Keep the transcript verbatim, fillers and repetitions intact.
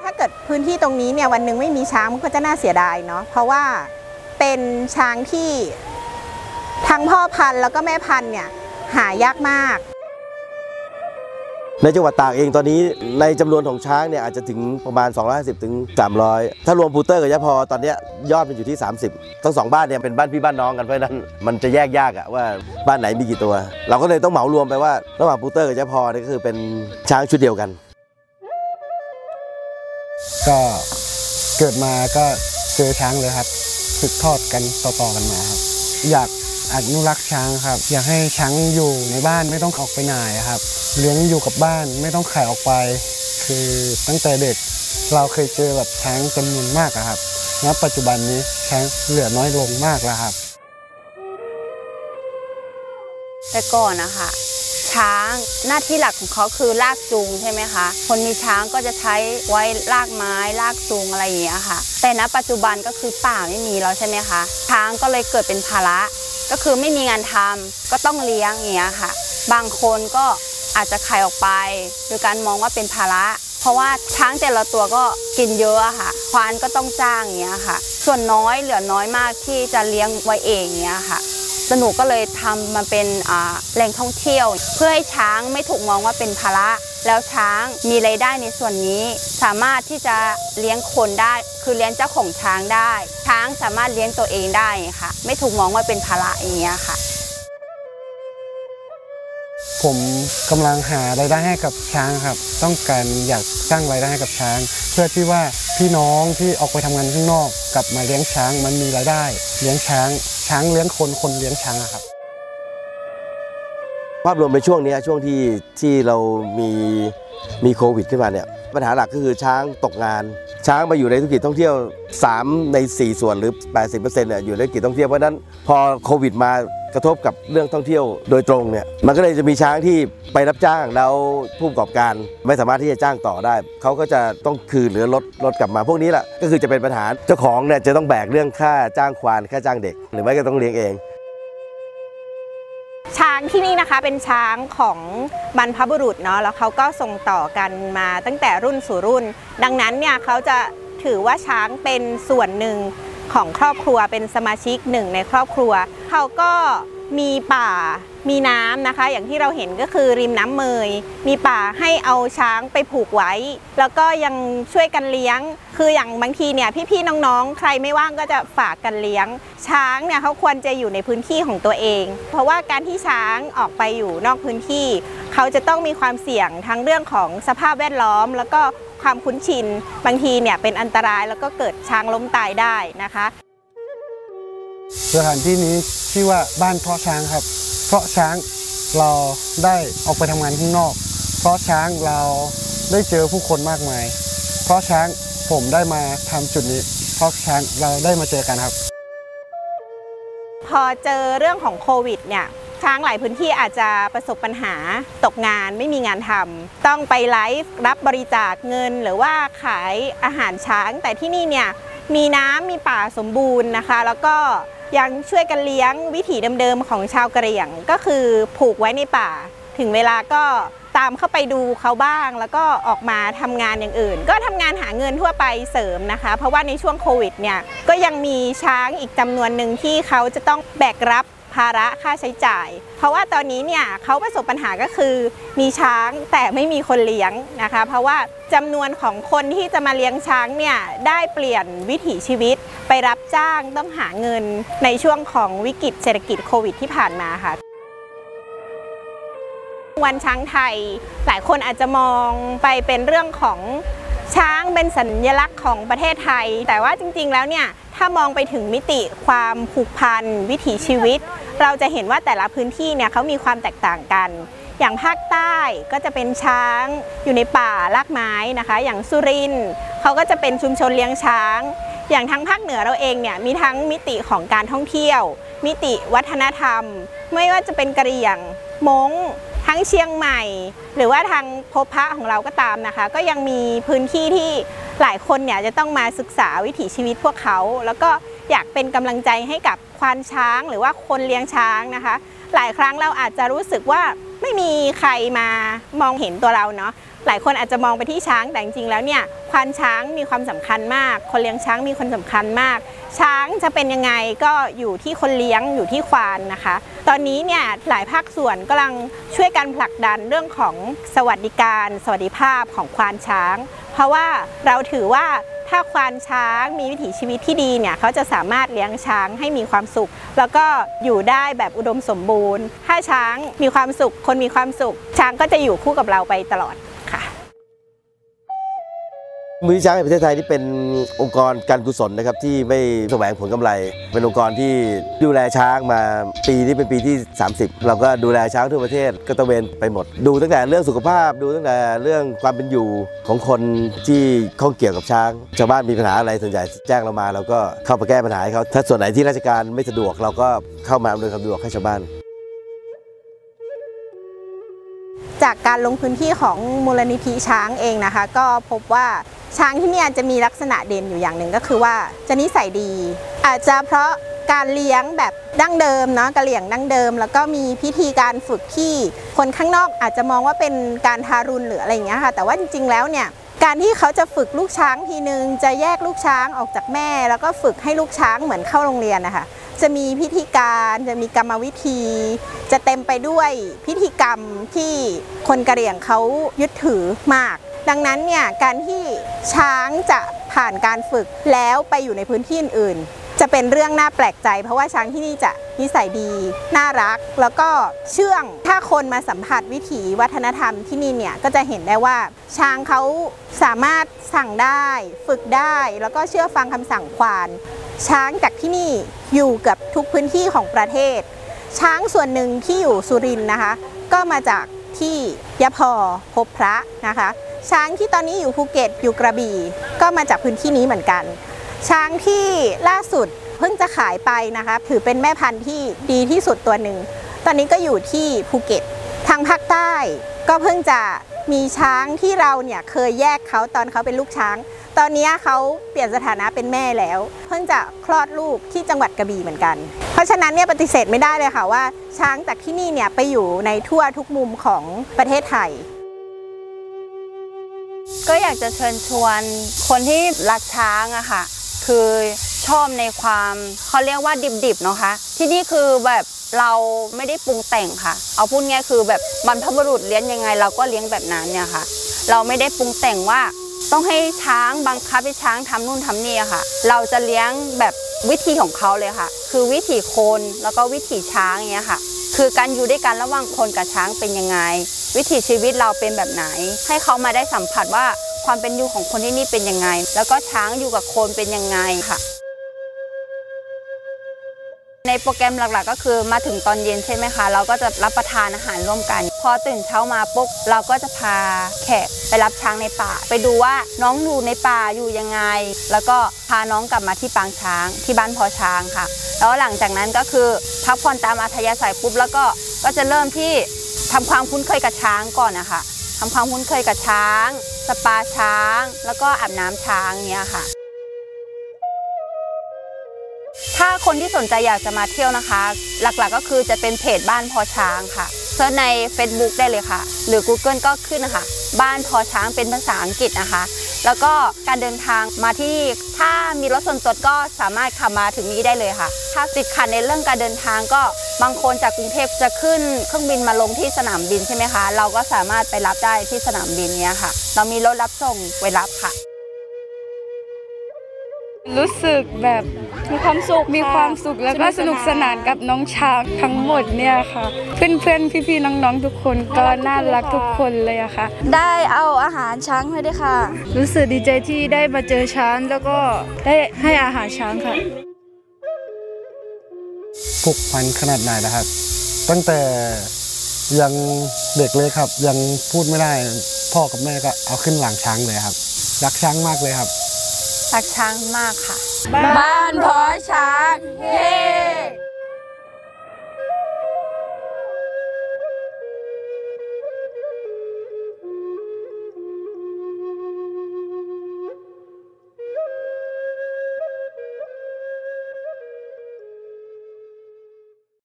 ถ้าเกิดพื้นที่ตรงนี้เนี่ยวันหนึ่งไม่มีช้างมันก็จะน่าเสียดายเนาะเพราะว่าเป็นช้างที่ทั้งพ่อพันธุ์แล้วก็แม่พันธุ์เนี่ยหายากมากในจังหวัดตากเองตอนนี้ในจำนวนของช้างเนี่ยอาจจะถึงประมาณสองร้อยห้าสิบถึงสามร้อยถ้ารวมพูเตอร์กับยะพอตอนนี้ยอดมันอยู่ที่สามสิบทั้งสองบ้านเนี่ยเป็นบ้านพี่บ้านน้องกันเพราะนั้นมันจะแยกยากอะว่าบ้านไหนมีกี่ตัวเราก็เลยต้องเหมารวมไปว่าระหว่างพูเตอร์กับยะพอนี่ก็คือเป็นช้างชุดเดียวกันก็เกิดมาก็เจอช้างเลยครับสืบทอดกันต่อๆกันมาครับอยากอนุรักษ์ช้างครับอยากให้ช้างอยู่ในบ้านไม่ต้องออกไปไหนครับเลี้ยงอยู่กับบ้านไม่ต้องขายออกไปคือตั้งแต่เด็กเราเคยเจอแบบช้างจำนวนมากครับณปัจจุบันนี้ช้างเหลือน้อยลงมากแล้วครับแต่ก่อนนะคะช้างหน้าที่หลักของเขาคือลากจูงใช่ไหมคะคนมีช้างก็จะใช้ไว้ลากไม้ลากจูงอะไรอย่างเงี้ยค่ะแต่ณปัจจุบันก็คือป่าไม่มีแล้วใช่ไหมคะช้างก็เลยเกิดเป็นภาระก็คือไม่มีงานทำก็ต้องเลี้ยงอย่างเงี้ยค่ะบางคนก็อาจจะขายออกไปโดยการมองว่าเป็นภาระเพราะว่าช้างแต่ละตัวก็กินเยอะค่ะควานก็ต้องจ้างอย่างเงี้ยค่ะส่วนน้อยเหลือน้อยมากที่จะเลี้ยงไว้เองอย่างเงี้ยค่ะหนูก็เลยทำมาเป็นแหล่งท่องเที่ยวเพื่อให้ช้างไม่ถูกมองว่าเป็นภาระแล้วช้างมีรายได้ในส่วนนี้สามารถที่จะเลี้ยงคนได้คือเลี้ยงเจ้าของช้างได้ช้างสามารถเลี้ยงตัวเองได้ค่ะไม่ถูกมองว่าเป็นภาระอย่างเงี้ยค่ะผมกำลังหารายได้ให้กับช้างครับต้องการอยากสร้างรายได้ให้กับช้างเพื่อที่ว่าพี่น้องที่ออกไปทำงานข้างนอกกลับมาเลี้ยงช้างมันมีรายได้เลี้ยงช้างช้างเลี้ยงคนคนเลี้ยงช้างครับภาพรวมในช่วงนี้ช่วงที่ที่เรามีมีโควิดขึ้นมาเนี่ยปัญหาหลักก็คือช้างตกงานช้างมาอยู่ในธุรกิจท่องเที่ยวสามในสี่ส่วนหรือ แปดสิบเปอร์เซ็นต์ เนี่ยอยู่ในธุรกิจท่องเที่ยวเพราะฉะนั้นพอโควิดมากระทบกับเรื่องท่องเที่ยวโดยตรงเนี่ยมันก็เลยจะมีช้างที่ไปรับจ้างแล้วผู้ประกอบการไม่สามารถที่จะจ้างต่อได้เขาก็จะต้องคืนหรือลดลดกลับมาพวกนี้แหละก็คือจะเป็นปัญหาเจ้าของเนี่ยจะต้องแบกเรื่องค่าจ้างควานค่าจ้างเด็กหรือไม่ก็ต้องเลี้ยงเองช้างที่นี่นะคะเป็นช้างของบรรพบุรุษเนาะแล้วเขาก็ส่งต่อกันมาตั้งแต่รุ่นสู่รุ่นดังนั้นเนี่ยเขาจะถือว่าช้างเป็นส่วนหนึ่งของครอบครัวเป็นสมาชิกหนึ่งในครอบครัวเขาก็มีป่ามีน้ำนะคะอย่างที่เราเห็นก็คือริมน้ำเมยมีป่าให้เอาช้างไปผูกไว้แล้วก็ยังช่วยกันเลี้ยงคืออย่างบางทีเนี่ยพี่ๆน้องๆใครไม่ว่างก็จะฝากกันเลี้ยงช้างเนี่ยเขาควรจะอยู่ในพื้นที่ของตัวเองเพราะว่าการที่ช้างออกไปอยู่นอกพื้นที่เขาจะต้องมีความเสี่ยงทั้งเรื่องของสภาพแวดล้อมแล้วก็ความคุ้นชินบางทีเนี่ยเป็นอันตรายแล้วก็เกิดช้างล้มตายได้นะคะสถานที่นี้ชื่อว่าบ้านเพาะช้างครับเพราะช้างเราได้ออกไปทำงานข้างนอกเพราะช้างเราได้เจอผู้คนมากมายเพราะช้างผมได้มาทำจุดนี้เพราะช้างเราได้มาเจอกันครับพอเจอเรื่องของโควิดเนี่ยช้างหลายพื้นที่อาจจะประสบปัญหาตกงานไม่มีงานทำต้องไปไลฟ์รับบริจาคเงินหรือว่าขายอาหารช้างแต่ที่นี่เนี่ยมีน้ำมีป่าสมบูรณ์นะคะแล้วก็ยังช่วยกันเลี้ยงวิถีเดิมๆของชาวกะเหรี่ยงก็คือผูกไว้ในป่าถึงเวลาก็ตามเข้าไปดูเขาบ้างแล้วก็ออกมาทำงานอย่างอื่นก็ทำงานหาเงินทั่วไปเสริมนะคะเพราะว่าในช่วงโควิดเนี่ยก็ยังมีช้างอีกจำนวนหนึ่งที่เขาจะต้องแบกรับภาระค่าใช้จ่ายเพราะว่าตอนนี้เนี่ยเขาประสบปัญหาก็คือมีช้างแต่ไม่มีคนเลี้ยงนะคะเพราะว่าจำนวนของคนที่จะมาเลี้ยงช้างเนี่ยได้เปลี่ยนวิถีชีวิตไปรับจ้างต้องหาเงินในช่วงของวิกฤตเศรษฐกิจโควิดที่ผ่านมาค่ะวันช้างไทยหลายคนอาจจะมองไปเป็นเรื่องของช้างเป็นสัญลักษณ์ของประเทศไทยแต่ว่าจริงๆแล้วเนี่ยถ้ามองไปถึงมิติความผูกพันวิถีชีวิตเราจะเห็นว่าแต่ละพื้นที่เนี่ยเขามีความแตกต่างกันอย่างภาคใต้ก็จะเป็นช้างอยู่ในป่ารากไม้นะคะอย่างสุรินทร์เขาก็จะเป็นชุมชนเลี้ยงช้างอย่างทั้งภาคเหนือเราเองเนี่ยมีทั้งมิติของการท่องเที่ยวมิติวัฒนธรรมไม่ว่าจะเป็นกะเหรี่ยงม้งทั้งเชียงใหม่หรือว่าทางพบพระของเราก็ตามนะคะก็ยังมีพื้นที่ที่หลายคนเนี่ยจะต้องมาศึกษาวิถีชีวิตพวกเขาแล้วก็อยากเป็นกำลังใจให้กับควานช้างหรือว่าคนเลี้ยงช้างนะคะหลายครั้งเราอาจจะรู้สึกว่าไม่มีใครมามองเห็นตัวเราเนาะหลายคนอาจจะมองไปที่ช้างแต่จริงๆแล้วเนี่ยควานช้างมีความสำคัญมากคนเลี้ยงช้างมีความสำคัญมากช้างจะเป็นยังไงก็อยู่ที่คนเลี้ยงอยู่ที่ควานนะคะตอนนี้เนี่ยหลายภาคส่วนกำลังช่วยกันผลักดันเรื่องของสวัสดิการสวัสดิภาพของควานช้างเพราะว่าเราถือว่าถ้าควานช้างมีวิถีชีวิตที่ดีเนี่ยเขาจะสามารถเลี้ยงช้างให้มีความสุขแล้วก็อยู่ได้แบบอุดมสมบูรณ์ถ้าช้างมีความสุขคนมีความสุขช้างก็จะอยู่คู่กับเราไปตลอดค่ะมูลนิธิช้างแห่งประเทศไทยนี่เป็นองค์กรการกุศลนะครับที่ไม่แสวงผลกำไรเป็นองค์กรที่ดูแลช้างมาปีนี้เป็นปีที่สามสิบเราก็ดูแลช้างทั่วประเทศก็ตระเวนไปหมดดูตั้งแต่เรื่องสุขภาพดูตั้งแต่เรื่องความเป็นอยู่ของคนที่ข้องเกี่ยวกับช้างชาวบ้านมีปัญหาอะไรส่วนใหญ่แจ้งเรามาเราก็เข้าไปแก้ปัญหาให้เขาถ้าส่วนไหนที่ราชการไม่สะดวกเราก็เข้ามาอำนวยความสะดวกให้ชาวบ้านจากการลงพื้นที่ของมูลนิธิช้างเองนะคะก็พบว่าช้างที่นี่จะมีลักษณะเด่นอยู่อย่างหนึ่งก็คือว่าจะนิสัยดีอาจจะเพราะการเลี้ยงแบบดั้งเดิมเนาะกะเหรี่ยงดั้งเดิมแล้วก็มีพิธีการฝึกที่คนข้างนอกอาจจะมองว่าเป็นการทารุณหรืออะไรอย่างเงี้ยค่ะแต่ว่าจริงๆแล้วเนี่ยการที่เขาจะฝึกลูกช้างทีนึงจะแยกลูกช้างออกจากแม่แล้วก็ฝึกให้ลูกช้างเหมือนเข้าโรงเรียนนะคะจะมีพิธีการจะมีกรรมวิธีจะเต็มไปด้วยพิธีกรรมที่คนกะเหรี่ยงเขายึดถือมากดังนั้นเนี่ยการที่ช้างจะผ่านการฝึกแล้วไปอยู่ในพื้นที่อื่นๆจะเป็นเรื่องน่าแปลกใจเพราะว่าช้างที่นี่จะนิสัยดีน่ารักแล้วก็เชื่องถ้าคนมาสัมผัสวิถีวัฒนธรรมที่นี่เนี่ยก็จะเห็นได้ว่าช้างเขาสามารถสั่งได้ฝึกได้แล้วก็เชื่อฟังคำสั่งควานช้างจากที่นี่อยู่กับทุกพื้นที่ของประเทศช้างส่วนหนึ่งที่อยู่สุรินทร์นะคะก็มาจากที่ยะพอพบพระนะคะช้างที่ตอนนี้อยู่ภูเก็ตอยู่กระบี่ก็มาจากพื้นที่นี้เหมือนกันช้างที่ล่าสุดเพิ่งจะขายไปนะคะถือเป็นแม่พันธุ์ที่ดีที่สุดตัวหนึ่งตอนนี้ก็อยู่ที่ภูเก็ตทางภาคใต้ก็เพิ่งจะมีช้างที่เราเนี่ยเคยแยกเขาตอนเขาเป็นลูกช้างตอนนี้เขาเปลี่ยนสถานะเป็นแม่แล้วเพิ่งจะคลอดลูกที่จังหวัดกระบี่เหมือนกันเพราะฉะนั้นเนี่ยปฏิเสธไม่ได้เลยค่ะว่าช้างจากที่นี่เนี่ยไปอยู่ในทั่วทุกมุมของประเทศไทยก็อยากจะเชิญชวนคนที่รักช้างอะค่ะคือชอบในความเขาเรียกว่าดิบๆเนาะคะที่นี่คือแบบเราไม่ได้ปรุงแต่งค่ะเอาพูดง่ายคือแบบบรรพบุรุษเลี้ยงยังไงเราก็เลี้ยงแบบนั้นเนี่ยค่ะเราไม่ได้ปรุงแต่งว่าต้องให้ช้างบังคับให้ช้างทำนู่นทำนี่ค่ะเราจะเลี้ยงแบบวิธีของเขาเลยค่ะคือวิถีคนแล้วก็วิถีช้างอย่างเงี้ยค่ะคือการอยู่ด้วยกันระหว่างคนกับช้างเป็นยังไงวิถีชีวิตเราเป็นแบบไหนให้เขามาได้สัมผัสว่าความเป็นอยู่ของคนที่นี่เป็นยังไงแล้วก็ช้างอยู่กับคนเป็นยังไงค่ะในโปรแกรมหลักๆก็คือมาถึงตอนเย็นใช่ไหมคะเราก็จะรับประทานอาหารร่วมกันพอตื่นเช้ามาปุ๊บเราก็จะพาแขกไปรับช้างในป่าไปดูว่าน้องอยู่ในป่าอยู่ยังไงแล้วก็พาน้องกลับมาที่ปางช้างที่บ้านพอช้างค่ะแล้วหลังจากนั้นก็คือพักผ่อนตามอัธยาศัยปุ๊บแล้วก็ก็จะเริ่มที่ทำความคุ้นเคยกับช้างก่อนนะคะทำความคุ้นเคยกับช้างสปาช้างแล้วก็อาบน้ำช้างเนี้ยค่ะถ้าคนที่สนใจอยากจะมาเที่ยวนะคะหลักๆก็คือจะเป็นเพจบ้านพอช้างค่ะเซิร์ชใน เฟซบุ๊ก ได้เลยค่ะหรือ กูเกิล ก็ขึ้นนะคะบ้านพอช้างเป็นภาษาอังกฤษนะคะแล้วก็การเดินทางมาที่ถ้ามีรถส่วนตัวก็สามารถขับมาถึงนี้ได้เลยค่ะถ้าติดขัดในเรื่องการเดินทางก็บางคนจากกรุงเทพจะขึ้นเครื่องบินมาลงที่สนามบินใช่ไหมคะเราก็สามารถไปรับได้ที่สนามบินเนี้ยค่ะเรามีรถรับส่งไว้รับค่ะรู้สึกแบบมีความสุขมีความสุขแล้วก็สนุกสนานกับน้องช้างทั้งหมดเนี่ยค่ะเพื่อนๆพี่ๆน้องๆทุกคนก็น่ารักทุกคนเลยอะค่ะได้เอาอาหารช้างให้ด้วยค่ะรู้สึกดีใจที่ได้มาเจอช้างแล้วก็ได้ให้อาหารช้างค่ะผูกพันขนาดไหนนะครับตั้งแต่ยังเด็กเลยครับยังพูดไม่ได้พ่อกับแม่ก็เอาขึ้นหลังช้างเลยครับรักช้างมากเลยครับรักช้างมากค่ะบ้านพอช้างเฮ้